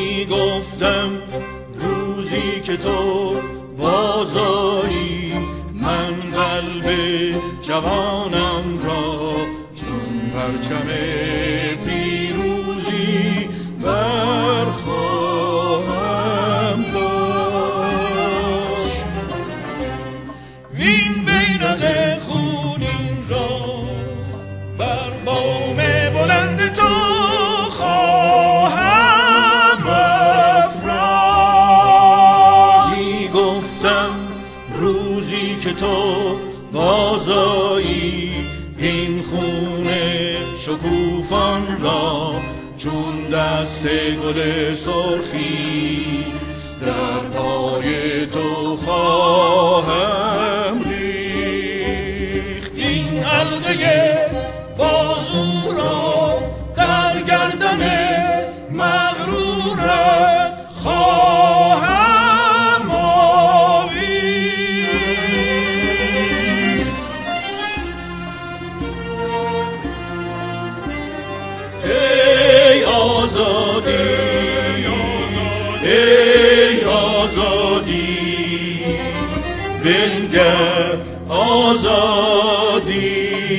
می گفتم روزی که تو بازایی من قلب جوانم را چون پرچم پیروزی برخواهم داشت. این بیرق خونین را بر بام بلند تو خواهم افراشت. می گفتم روزی که تو بازایی این خونه شکوفان را چون دست گل سرخی در پای تو خواهم ریخت. این حلقه بازو را در گردن مغرورت خواهم آویخت. ای آزادی ای آزادی بنگر آزادی.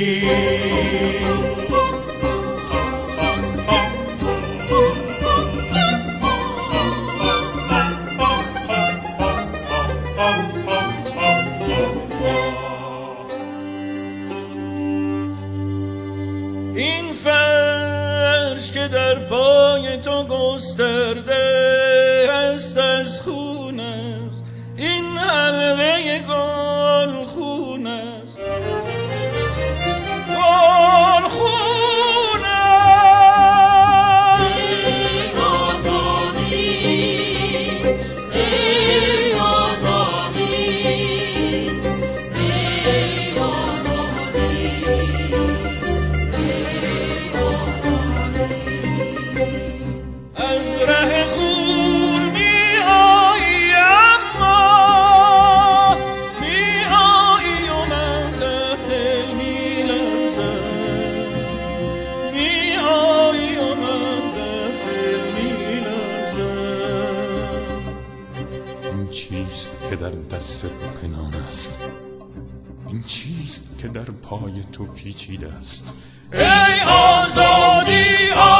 این فرش که در پای تو گسترده است از خون است، این حلقه گل خون است، گل خون است. ای آزادی ای آزادی ای آزادی از ره خون می آیی اما می آیی و من در دل می لرزم، می آیی و من در دل می لرزم. این چیست که در دست پنهان است؟ این چیست که در پای تو پیچیده است؟ ای آزادی